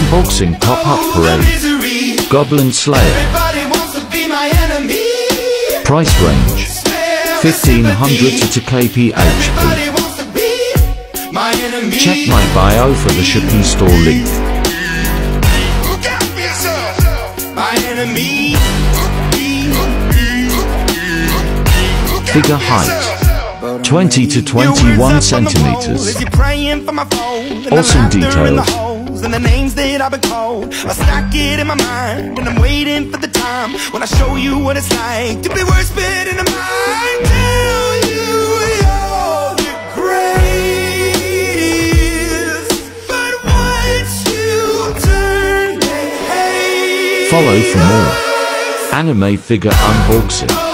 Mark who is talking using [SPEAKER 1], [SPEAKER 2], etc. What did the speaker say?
[SPEAKER 1] Unboxing Popup Parade Goblin Slayer. Price range 1500 to 2k HP. Check my bio for the shipping store link. Figure height 20 to 21 centimeters. Awesome details.
[SPEAKER 2] And the names that I've been called, I stack it in my mind, and I'm waiting for the time when I show you what it's like to be worse fit in the mind. Tell you you're the greatest, but once you turn the page.
[SPEAKER 1] Follow for more anime figure unboxing.